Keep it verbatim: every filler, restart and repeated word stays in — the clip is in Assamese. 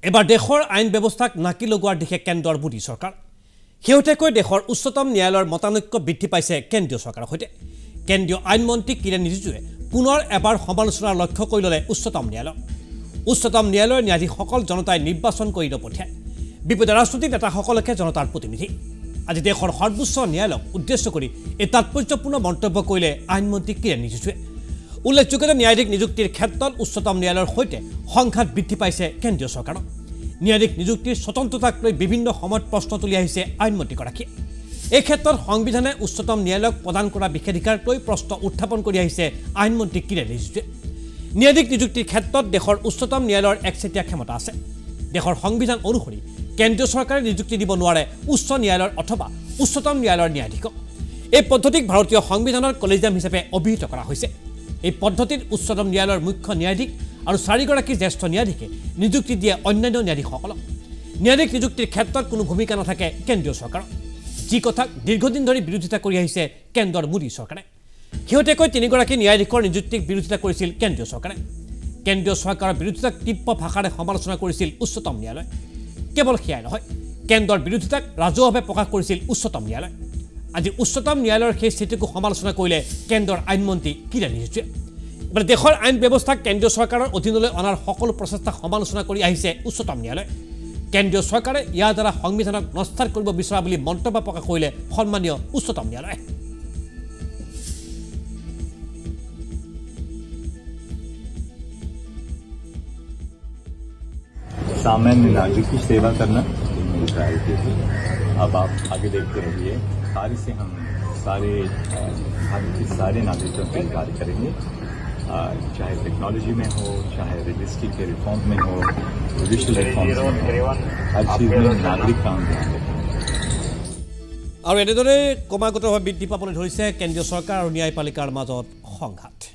এবাৰ দেশৰ আইন ব্যৱস্থাক নাকি লগোৱাৰ দিশে কেন্দ্ৰৰ মোদী চৰকাৰ হেউটেকৈ দেশৰ উচ্চতম ন্যায়ালয়ৰ মতানৈক্য বৃদ্ধি পাইছে কেন্দ্ৰীয় চৰকাৰৰ সৈতে কেন্দ্ৰীয় আইন মন্ত্ৰী কিৰেণ ৰিজিজুৱে পুনৰ এবাৰ সমালোচনাৰ লক্ষ্য কৰি ল'লে উচ্চতম ন্যায়ালয় উচ্চতম ন্যায়ালয়ৰ ন্যায়াধীশসকল জনতাই নিৰ্বাচন কৰি নপঠিয়ায় বিপদ ৰাজনৈতিক নেতাসকলকে জনতাৰ প্ৰতিনিধি আজি দেশৰ সৰ্বোচ্চ ন্যায়ালয়ক উদ্দেশ্য কৰি এই তাৎপৰ্যপূৰ্ণ মন্তব্য কৰিলে আইন মন্ত্ৰী কিৰেণ ৰিজিজুৱে উল্লেখযোগ্য যে ন্যায়াধীশ নিযুক্তিৰ ক্ষেত্ৰত উচ্চতম ন্যায়ালয়ৰ সৈতে সংঘাত বৃদ্ধি পাইছে কেন্দ্ৰীয় চৰকাৰৰ ন্যায়াধীশ নিযুক্তিৰ স্বতন্ত্ৰতাক লৈ বিভিন্ন সময়ত প্ৰশ্ন তুলি আহিছে আইনমন্ত্ৰীগৰাকীয়ে এই ক্ষেত্ৰত সংবিধানে উচ্চতম ন্যায়ালয়ক প্ৰদান কৰা বিশেষাধিকাৰক লৈ প্ৰশ্ন উত্থাপন কৰি আহিছে আইনমন্ত্ৰী কিৰেণ ৰিজিজুৱে ন্যায়াধীশ নিযুক্তিৰ ক্ষেত্ৰত দেশৰ উচ্চতম ন্যায়ালয়ৰ একচেটিয়া ক্ষমতা আছে দেশৰ সংবিধান অনুসৰি কেন্দ্ৰীয় চৰকাৰে নিযুক্তি দিব নোৱাৰে উচ্চ ন্যায়ালয়ৰ অথবা উচ্চতম ন্যায়ালয়ৰ ন্যায়াধীশক এই পদ্ধতিক ভাৰতীয় সংবিধানৰ কলেজিয়াম হিচাপে অভিহিত কৰা হৈছে এই পদ্ধতিত উচ্চতম ন্যায়ালয়ৰ মুখ্য ন্যায়াধীশ আৰু চাৰিগৰাকী জ্যেষ্ঠ ন্যায়াধীশে নিযুক্তি দিয়ে অন্যান্য ন্যায়াধীশসকলক ন্যায়াধীশ নিযুক্তিৰ ক্ষেত্ৰত কোনো ভূমিকা নাথাকে কেন্দ্ৰীয় চৰকাৰৰ যি কথাক দীৰ্ঘদিন ধৰি বিৰোধিতা কৰি আহিছে কেন্দ্ৰৰ মোদী চৰকাৰে শেহতীয়াকৈ তিনিগৰাকী ন্যায়াধীশৰ নিযুক্তিক বিৰোধিতা কৰিছিল কেন্দ্ৰীয় চৰকাৰে কেন্দ্ৰীয় চৰকাৰৰ বিৰোধিতাক তীব্ৰ ভাষাৰে সমালোচনা কৰিছিল উচ্চতম ন্যায়ালয় কেৱল সেয়াই নহয় কেন্দ্ৰৰ বিৰোধিতাক ৰাজহুৱাভাৱে প্ৰকাশ কৰিছিল উচ্চতম ন্যায়ালয় আজি উচ্চতম ন্যায়ালয়ৰ সেই স্থিতিকো সমালোচনা কৰিলে কেন্দ্ৰৰ আইনমন্ত্ৰী কিৰেণ ৰিজিজুৱে এবাৰ দেশৰ আইন ব্যৱস্থাক কেন্দ্ৰীয় চৰকাৰৰ অধীনলৈ অনাৰ সকলো প্ৰচেষ্টাক সমালোচনা কৰি আহিছে উচ্চতম ন্যায়ালয় কেন্দ্ৰীয় চৰকাৰে ইয়াৰ দ্বাৰা সংবিধানক নস্থাৰ কৰিব বিচৰা বুলি মন্তব্য প্ৰকাশ কৰিলে সন্মানীয় উচ্চতম ন্যায়ালয় सामान्य नागरिक की सेवा करना मेरी प्रायोरिटी थी अब आप आगे देखते रहिए सारे से हम सारे भारत के सारे नागरिकों के कार्य करेंगे चाहे टेक्नोलॉजी में हो चाहे रजिस्ट्री के रिफॉर्म में हो जुडिशियल रिफॉर्म में हो हर चीज़ में नागरिक काम ध्यान रखेंगे আৰু এনেদৰে ক্ৰমাগতভাৱে বৃদ্ধি পাবলৈ ধৰিছে কেন্দ্ৰীয় চৰকাৰ আৰু ন্যায়পালিকাৰ মাজত সংঘাত